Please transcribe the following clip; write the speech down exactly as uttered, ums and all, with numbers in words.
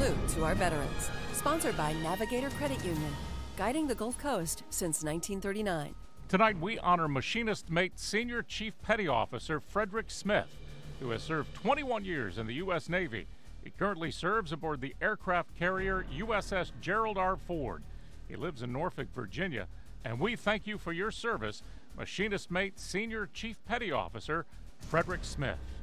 salute to our veterans. Sponsored by Navigator Credit Union, guiding the Gulf Coast since nineteen thirty-nine. Tonight we honor Machinist Mate Senior Chief Petty Officer Frederick Smith, who has served twenty-one years in the U S Navy. He currently serves aboard the aircraft carrier U S S Gerald R. Ford. He lives in Norfolk, Virginia, and we thank you for your service, Machinist Mate Senior Chief Petty Officer Frederick Smith.